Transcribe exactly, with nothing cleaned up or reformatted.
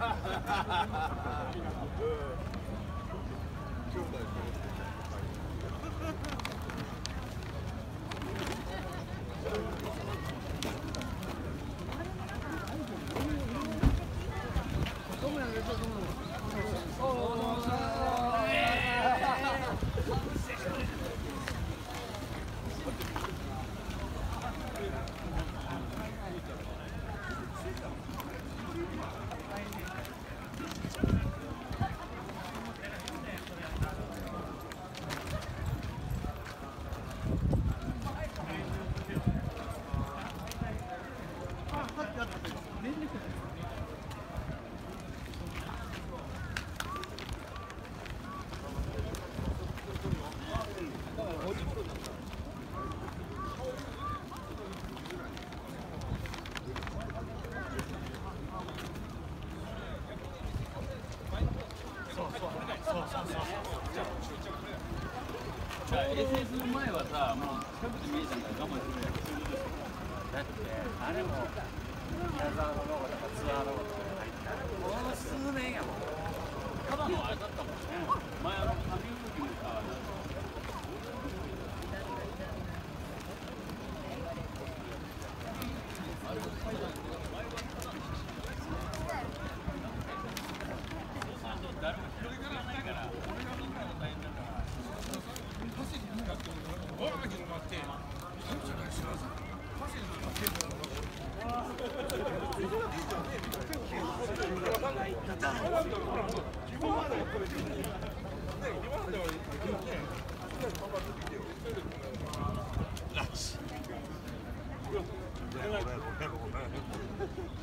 衛星する前はさ、もう近くで見えたんだから我慢するやん。だってあれも宮沢のロゴとかツアーロゴとか入ったらもう数年やもん。ただのあれだったもんね。前あの旅の時もさ。誰も広げられないから、俺が見たら大変だから。パセリになってもわー広がって、あるじゃないですか。パセリになってるのが。今まではこれでいい。ね、今まではいいね。ラッチ。ごめんごめんごめん。